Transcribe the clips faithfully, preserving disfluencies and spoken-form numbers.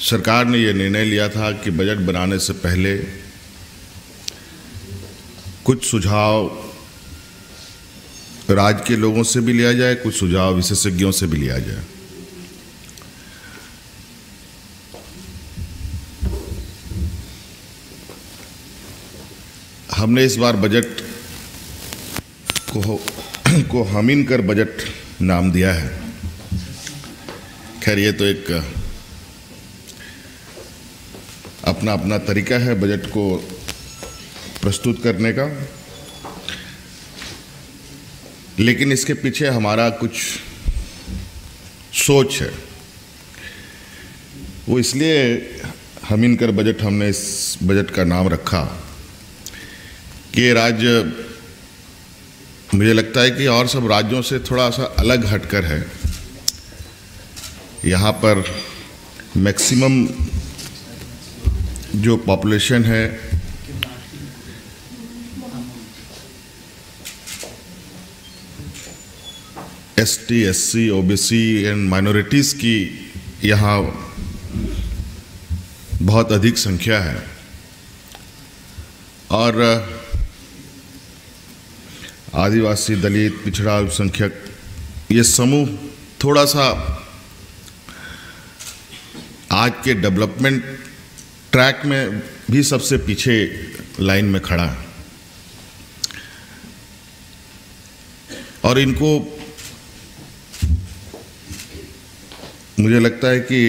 सरकार ने ये निर्णय लिया था कि बजट बनाने से पहले कुछ सुझाव राज्य के लोगों से भी लिया जाए, कुछ सुझाव विशेषज्ञों से भी लिया जाए। हमने इस बार बजट को को हमीन कर बजट नाम दिया है। खैर, ये तो एक अपना अपना तरीका है बजट को प्रस्तुत करने का, लेकिन इसके पीछे हमारा कुछ सोच है। वो इसलिए हमीन कर बजट हमने इस बजट का नाम रखा कि राज्य, मुझे लगता है कि और सब राज्यों से थोड़ा सा अलग हटकर है। यहाँ पर मैक्सिमम जो पॉपुलेशन है S T, S C, O B C and minorities की यहाँ बहुत अधिक संख्या है, और आदिवासी, दलित, पिछड़ा, अल्पसंख्यक, ये समूह थोड़ा सा आज के डेवलपमेंट ट्रैक में भी सबसे पीछे लाइन में खड़ा है। और इनको मुझे लगता है कि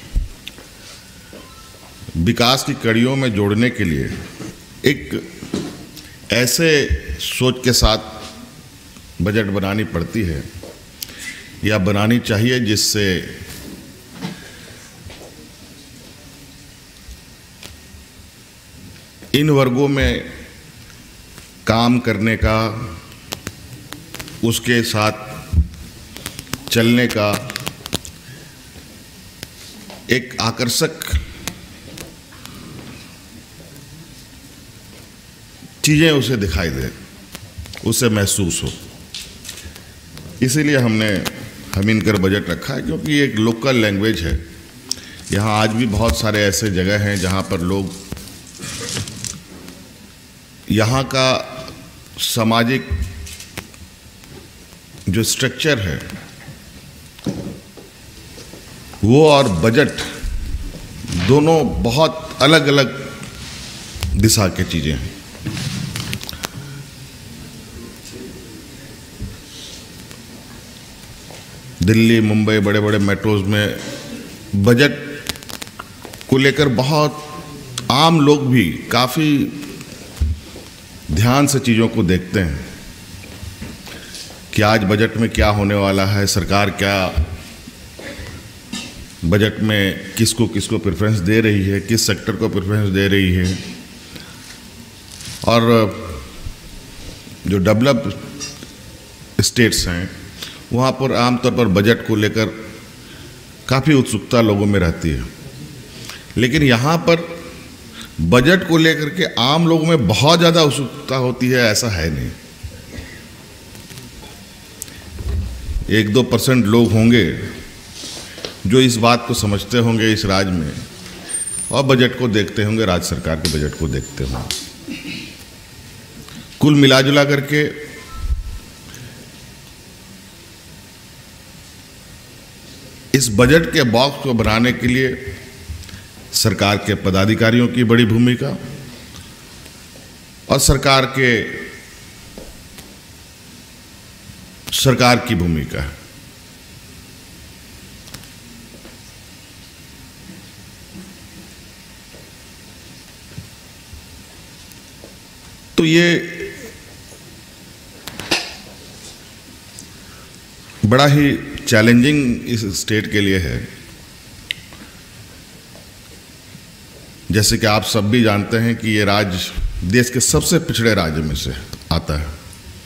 विकास की कड़ियों में जोड़ने के लिए एक ऐसे सोच के साथ बजट बनानी पड़ती है या बनानी चाहिए जिससे इन वर्गों में काम करने का, उसके साथ चलने का एक आकर्षक चीज़ें उसे दिखाई दे, उसे महसूस हो। इसीलिए हमने हमीन कर बजट रखा है, क्योंकि ये एक लोकल लैंग्वेज है। यहाँ आज भी बहुत सारे ऐसे जगह हैं जहाँ पर लोग यहाँ का सामाजिक जो स्ट्रक्चर है वो और बजट दोनों बहुत अलग अलग दिशा के चीज़ें हैं। दिल्ली, मुंबई, बड़े बड़े मेट्रोज में बजट को लेकर बहुत आम लोग भी काफ़ी ध्यान से चीज़ों को देखते हैं कि आज बजट में क्या होने वाला है, सरकार क्या बजट में किसको किसको प्रेफरेंस दे रही है, किस सेक्टर को प्रेफरेंस दे रही है। और जो डेवलप्ड स्टेट्स हैं वहाँ पर आमतौर पर बजट को लेकर काफ़ी उत्सुकता लोगों में रहती है, लेकिन यहाँ पर बजट को लेकर के आम लोगों में बहुत ज़्यादा उत्सुकता होती है, ऐसा है नहीं। एक दो परसेंट लोग होंगे जो इस बात को समझते होंगे इस राज्य में और बजट को देखते होंगे, राज्य सरकार के बजट को देखते होंगे। कुल मिलाजुला करके इस बजट के बॉक्स को बनाने के लिए सरकार के पदाधिकारियों की बड़ी भूमिका और सरकार के सरकार की भूमिका है। तो ये बड़ा ही चैलेंजिंग इस स्टेट के लिए है। जैसे कि आप सब भी जानते हैं कि ये राज्य देश के सबसे पिछड़े राज्य में से आता है।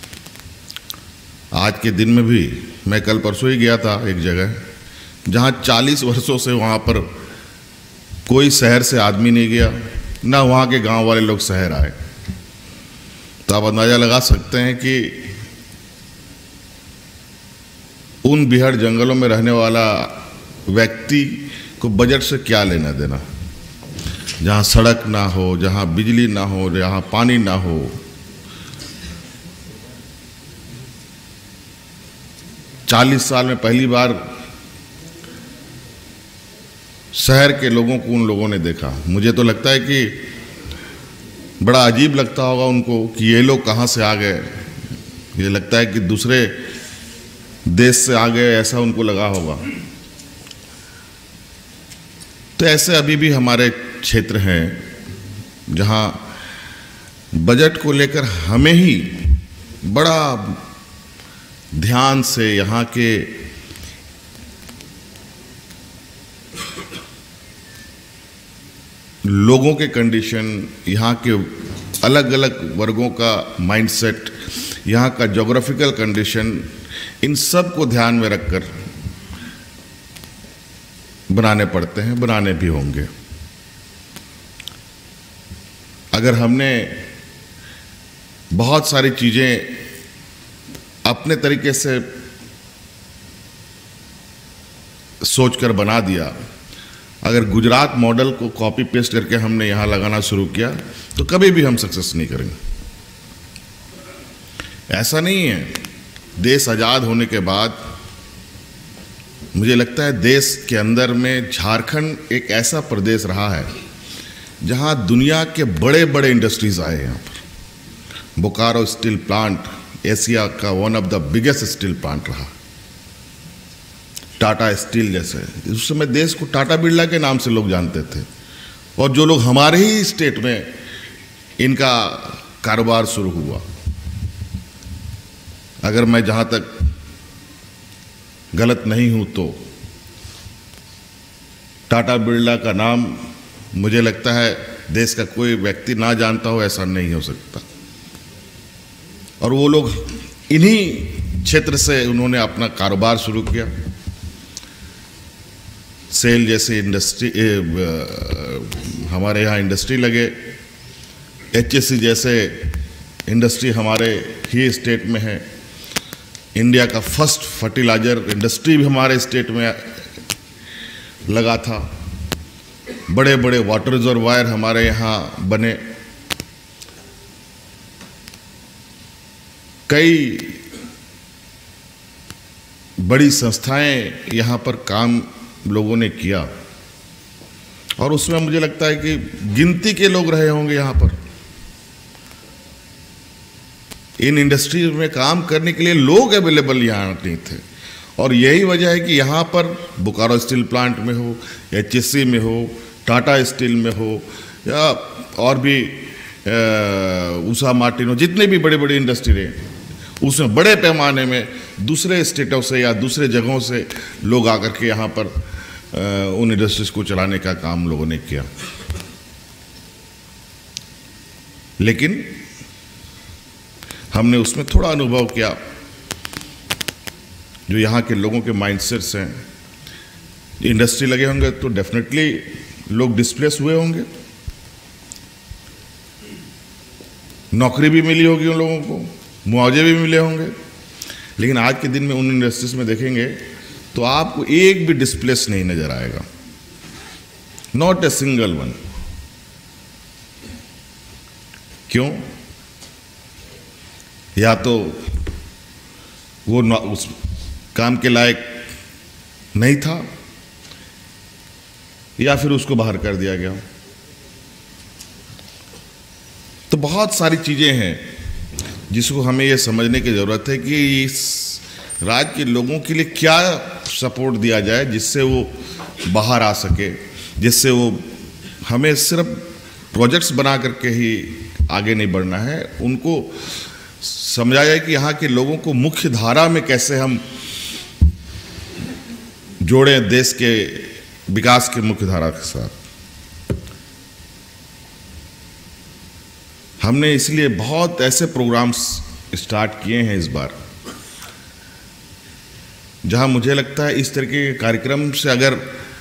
आज के दिन में भी मैं कल परसों ही गया था एक जगह जहाँ चालीस वर्षों से वहाँ पर कोई शहर से आदमी नहीं गया, ना वहाँ के गांव वाले लोग शहर आए। तो आप अंदाज़ा लगा सकते हैं कि उन बिहार जंगलों में रहने वाला व्यक्ति को बजट से क्या लेना देना। जहाँ सड़क ना हो, जहाँ बिजली ना हो, जहाँ पानी ना हो, चालीस साल में पहली बार शहर के लोगों को उन लोगों ने देखा। मुझे तो लगता है कि बड़ा अजीब लगता होगा उनको कि ये लोग कहाँ से आ गए। ये लगता है कि दूसरे देश से आ गए, ऐसा उनको लगा होगा। तो ऐसे अभी भी हमारे क्षेत्र हैं जहाँ बजट को लेकर हमें ही बड़ा ध्यान से यहाँ के लोगों के कंडीशन, यहाँ के अलग अलग वर्गों का माइंडसेट, यहाँ का ज्योग्राफिकल कंडीशन, इन सब को ध्यान में रखकर बनाने पड़ते हैं, बनाने भी होंगे। अगर हमने बहुत सारी चीज़ें अपने तरीके से सोचकर बना दिया, अगर गुजरात मॉडल को कॉपी पेस्ट करके हमने यहाँ लगाना शुरू किया तो कभी भी हम सक्सेस नहीं करेंगे। ऐसा नहीं है। देश आज़ाद होने के बाद मुझे लगता है देश के अंदर में झारखंड एक ऐसा प्रदेश रहा है जहाँ दुनिया के बड़े बड़े इंडस्ट्रीज आए हैं। यहाँ पर बोकारो स्टील प्लांट एशिया का one of the biggest steel plant रहा, टाटा स्टील जैसे। उस समय देश को टाटा बिरला के नाम से लोग जानते थे, और जो लोग हमारे ही स्टेट में इनका कारोबार शुरू हुआ। अगर मैं जहाँ तक गलत नहीं हूँ तो टाटा बिरला का नाम मुझे लगता है देश का कोई व्यक्ति ना जानता हो, ऐसा नहीं हो सकता। और वो लोग इन्हीं क्षेत्र से उन्होंने अपना कारोबार शुरू किया। सेल जैसे इंडस्ट्री, हमारे यहाँ इंडस्ट्री लगे, एच एस सी जैसे इंडस्ट्री हमारे ही स्टेट में है। इंडिया का फर्स्ट फर्टिलाइजर इंडस्ट्री भी हमारे स्टेट में लगा था। बड़े बड़े वाटर रिजर्वायर हमारे यहाँ बने। कई बड़ी संस्थाएं यहाँ पर काम लोगों ने किया, और उसमें मुझे लगता है कि गिनती के लोग रहे होंगे यहाँ पर। इन इंडस्ट्रीज में काम करने के लिए लोग अवेलेबल यहाँ नहीं थे, और यही वजह है कि यहाँ पर बोकारो स्टील प्लांट में हो, एच एस सी में हो, टाटा स्टील में हो, या और भी उषा मार्टिन हो, जितने भी बड़े बड़े इंडस्ट्री हैं, उसमें बड़े पैमाने में दूसरे स्टेटों से या दूसरे जगहों से लोग आकर के यहाँ पर उन इंडस्ट्रीज को चलाने का काम लोगों ने किया। लेकिन हमने उसमें थोड़ा अनुभव किया, जो यहाँ के लोगों के माइंडसेट्स हैं। इंडस्ट्री लगे होंगे तो डेफिनेटली लोग डिस्प्लेस हुए होंगे, नौकरी भी मिली होगी उन लोगों को, मुआवजे भी मिले होंगे। लेकिन आज के दिन में उन इंडस्ट्रीज में देखेंगे तो आपको एक भी डिस्प्लेस नहीं नजर आएगा, नॉट ए सिंगल वन। क्यों? या तो वो उस काम के लायक नहीं था, या फिर उसको बाहर कर दिया गया। तो बहुत सारी चीजें हैं जिसको हमें यह समझने की ज़रूरत है कि इस राज्य के लोगों के लिए क्या सपोर्ट दिया जाए जिससे वो बाहर आ सके, जिससे वो, हमें सिर्फ प्रोजेक्ट्स बना करके ही आगे नहीं बढ़ना है। उनको समझा जाए कि यहाँ के लोगों को मुख्य धारा में कैसे हम जोड़ें, देश के विकास के मुख्य धारा के साथ। हमने इसलिए बहुत ऐसे प्रोग्राम्स स्टार्ट किए हैं इस बार, जहां मुझे लगता है इस तरीके के कार्यक्रम से अगर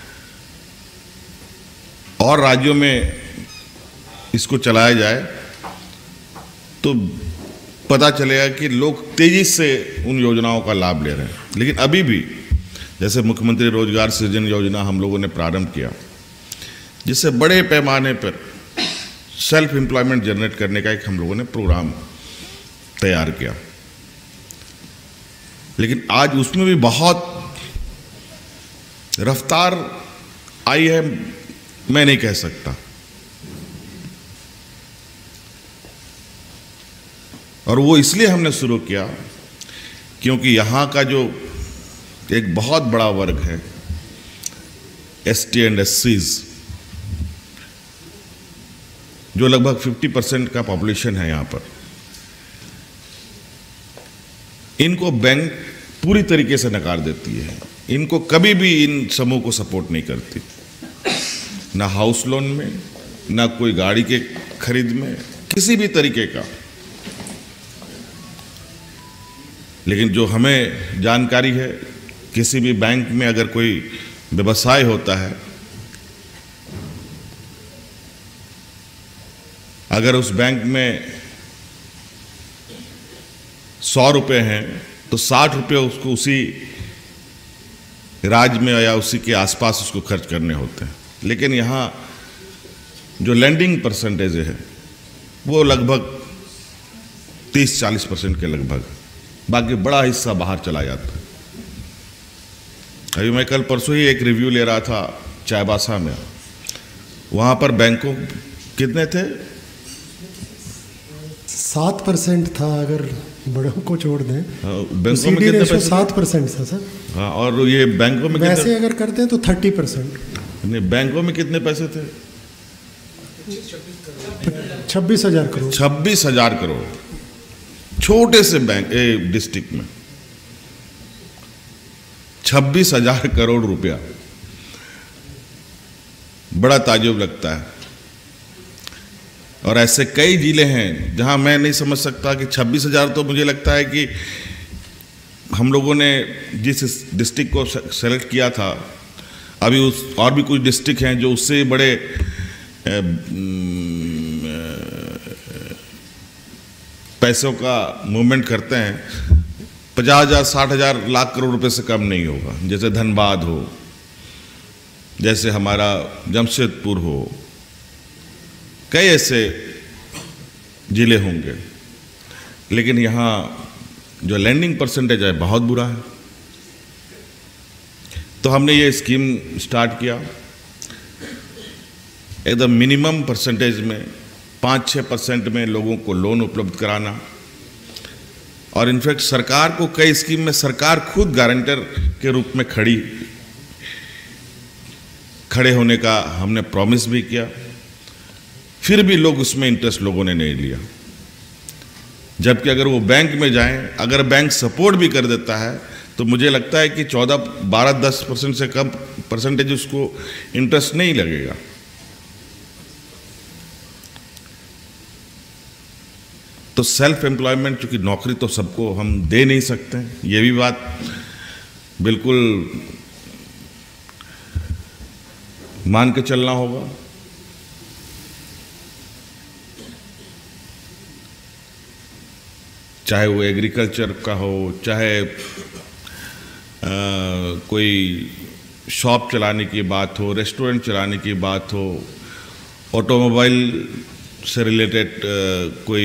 और राज्यों में इसको चलाया जाए तो पता चलेगा कि लोग तेजी से उन योजनाओं का लाभ ले रहे हैं। लेकिन अभी भी जैसे मुख्यमंत्री रोजगार सृजन योजना हम लोगों ने प्रारंभ किया, जिससे बड़े पैमाने पर सेल्फ एम्प्लॉयमेंट जनरेट करने का एक हम लोगों ने प्रोग्राम तैयार किया। लेकिन आज उसमें भी बहुत रफ्तार आई है, मैं नहीं कह सकता। और वो इसलिए हमने शुरू किया क्योंकि यहाँ का जो एक बहुत बड़ा वर्ग है S T and S Cs, जो लगभग पचास परसेंट का पॉपुलेशन है यहाँ पर, इनको बैंक पूरी तरीके से नकार देती है। इनको कभी भी इन समूह को सपोर्ट नहीं करती, ना हाउस लोन में, ना कोई गाड़ी के खरीद में, किसी भी तरीके का। लेकिन जो हमें जानकारी है, किसी भी बैंक में अगर कोई व्यवसाय होता है, अगर उस बैंक में सौ रुपये हैं तो साठ रुपये उसको उसी राज्य में या उसी के आसपास उसको खर्च करने होते हैं। लेकिन यहाँ जो लैंडिंग परसेंटेज है वो लगभग तीस चालीस परसेंट के लगभग, बाकी बड़ा हिस्सा बाहर चला जाता है। अभी मैं कल परसों ही एक रिव्यू ले रहा था चाईबासा में, वहाँ पर बैंकों कितने थे? सात परसेंट था अगर बड़ों को छोड़ दें। बैंकों में कितने पैसे? सात परसेंट था सर। हाँ, और ये बैंकों में वैसे कितने? अगर करते हैं तो थर्टी परसेंट। नहीं, बैंकों में कितने पैसे थे? छब्बीस हजार करोड़। छब्बीस हजार करोड़ छोटे से बैंक ए डिस्ट्रिक्ट में छब्बीस हजार करोड़ रुपया, बड़ा ताज्जुब लगता है। और ऐसे कई जिले हैं जहां मैं नहीं समझ सकता कि छब्बीस हजार, तो मुझे लगता है कि हम लोगों ने जिस डिस्ट्रिक्ट को सेलेक्ट किया था, अभी उस और भी कुछ डिस्ट्रिक्ट हैं जो उससे बड़े पैसों का मूवमेंट करते हैं। पचास हजार साठ हजार लाख करोड़ रुपए से कम नहीं होगा। जैसे धनबाद हो, जैसे हमारा जमशेदपुर हो, कई ऐसे जिले होंगे। लेकिन यहाँ जो लैंडिंग परसेंटेज है बहुत बुरा है। तो हमने ये स्कीम स्टार्ट किया, एकदम मिनिमम परसेंटेज में पाँच छः परसेंट में लोगों को लोन उपलब्ध कराना। और इनफैक्ट सरकार को कई स्कीम में सरकार खुद गारंटर के रूप में खड़ी खड़े होने का हमने प्रॉमिस भी किया, फिर भी लोग उसमें इंटरेस्ट लोगों ने नहीं लिया। जबकि अगर वो बैंक में जाएं, अगर बैंक सपोर्ट भी कर देता है तो मुझे लगता है कि चौदह बारह दस परसेंट से कम परसेंटेज उसको इंटरेस्ट नहीं लगेगा। तो सेल्फ एम्प्लॉयमेंट, चूंकि नौकरी तो सबको हम दे नहीं सकते, ये भी बात बिल्कुल मान के चलना होगा। चाहे वो एग्रीकल्चर का हो, चाहे आ, कोई शॉप चलाने की बात हो, रेस्टोरेंट चलाने की बात हो, ऑटोमोबाइल से रिलेटेड कोई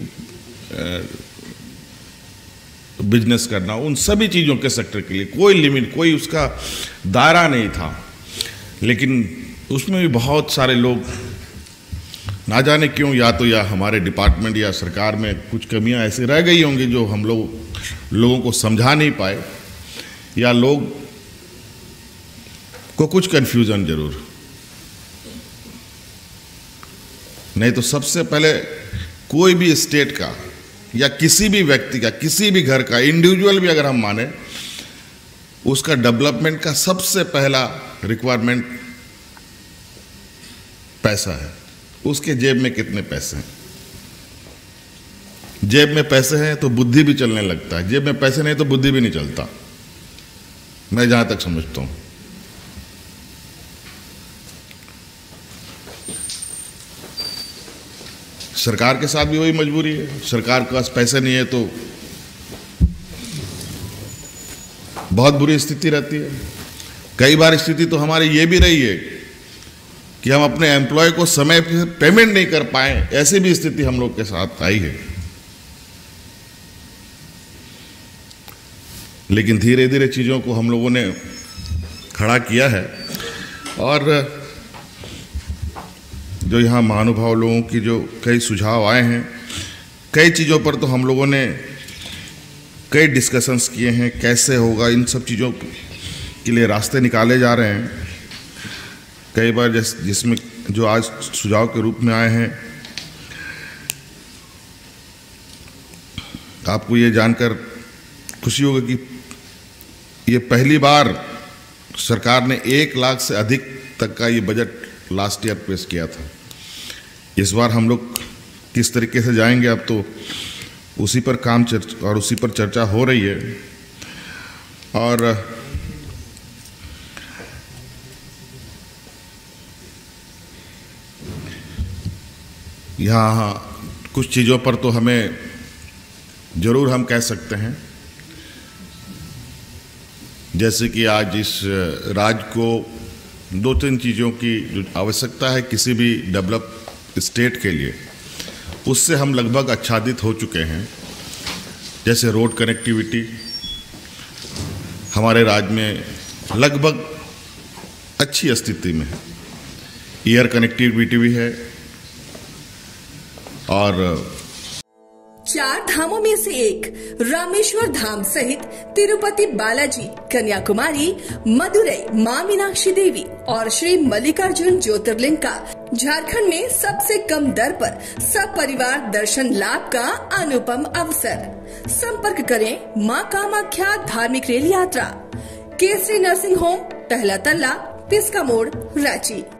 बिजनेस करना, उन सभी चीज़ों के सेक्टर के लिए कोई लिमिट, कोई उसका दायरा नहीं था। लेकिन उसमें भी बहुत सारे लोग, ना जाने क्यों, या तो या हमारे डिपार्टमेंट या सरकार में कुछ कमियां ऐसी रह गई होंगी जो हम लोग लोगों को समझा नहीं पाए, या लोग को कुछ कन्फ्यूजन जरूर। नहीं तो सबसे पहले कोई भी स्टेट का या किसी भी व्यक्ति का, किसी भी घर का, इंडिविजुअल भी अगर हम माने, उसका डेवलपमेंट का सबसे पहला रिक्वायरमेंट पैसा है। उसके जेब में कितने पैसे हैं? जेब में पैसे हैं तो बुद्धि भी चलने लगता है, जेब में पैसे नहीं तो बुद्धि भी नहीं चलता, मैं जहां तक समझता हूं। सरकार के साथ भी वही मजबूरी है। सरकार के पास पैसे नहीं है तो बहुत बुरी स्थिति रहती है। कई बार स्थिति तो हमारी ये भी रही है कि हम अपने एम्प्लॉय को समय पर पेमेंट नहीं कर पाए, ऐसी भी स्थिति हम लोग के साथ आई है। लेकिन धीरे धीरे चीज़ों को हम लोगों ने खड़ा किया है और जो यहाँ महानुभाव लोगों की जो कई सुझाव आए हैं, कई चीज़ों पर तो हम लोगों ने कई डिस्कशंस किए हैं, कैसे होगा, इन सब चीज़ों के लिए रास्ते निकाले जा रहे हैं। कई बार जिस जिसमें जो आज सुझाव के रूप में आए हैं, आपको ये जानकर खुशी होगी कि ये पहली बार सरकार ने एक लाख से अधिक तक का ये बजट लास्ट ईयर पेश किया था। इस बार हम लोग किस तरीके से जाएंगे, अब तो उसी पर काम चर्चा और उसी पर चर्चा हो रही है। और यहाँ कुछ चीज़ों पर तो हमें ज़रूर हम कह सकते हैं, जैसे कि आज इस राज्य को दो तीन चीज़ों की जो आवश्यकता है किसी भी डेवलप स्टेट के लिए, उससे हम लगभग आच्छादित हो चुके हैं। जैसे रोड कनेक्टिविटी हमारे राज्य में लगभग अच्छी स्थिति में है, एयर कनेक्टिविटी भी है, और चार धामों में से एक रामेश्वर धाम सहित तिरुपति बालाजी, कन्याकुमारी, मदुरई मां मीनाक्षी देवी और श्री मल्लिकार्जुन ज्योतिर्लिंग का झारखंड में सबसे कम दर पर सब परिवार दर्शन लाभ का अनुपम अवसर। संपर्क करें मां कामाख्या धार्मिक रेल यात्रा, केसरी नर्सिंग होम, पहला तल्ला, पिस्का मोड़, रांची।